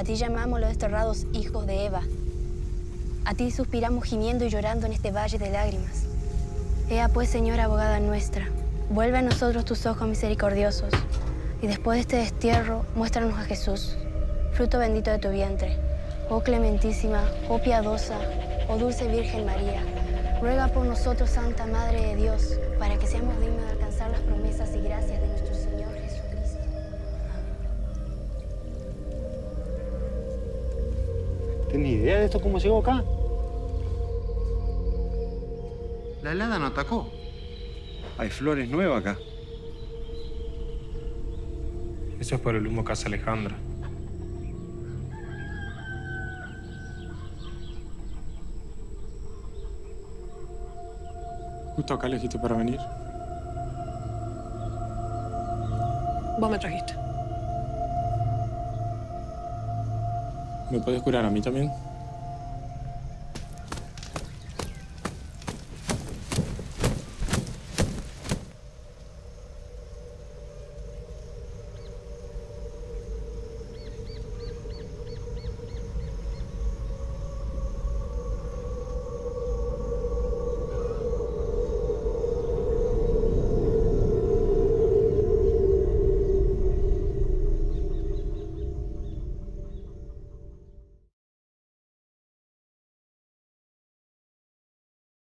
ti llamamos los desterrados hijos de Eva. A ti suspiramos gimiendo y llorando en este valle de lágrimas. Ea pues, Señora abogada nuestra, vuelve a nosotros tus ojos misericordiosos, y después de este destierro, muéstranos a Jesús, fruto bendito de tu vientre. Oh clementísima, oh piadosa, oh dulce Virgen María, ruega por nosotros, Santa Madre de Dios, para que seamos dignos de alcanzar las promesas y gracias de nuestro Señor Jesucristo. ¿Tienes idea de esto cómo llegó acá? La helada no atacó. Hay flores nuevas acá. Eso es por el humo que hace Alejandra. Justo acá elegiste para venir. Vos me trajiste. ¿Me puedes curar a mí también?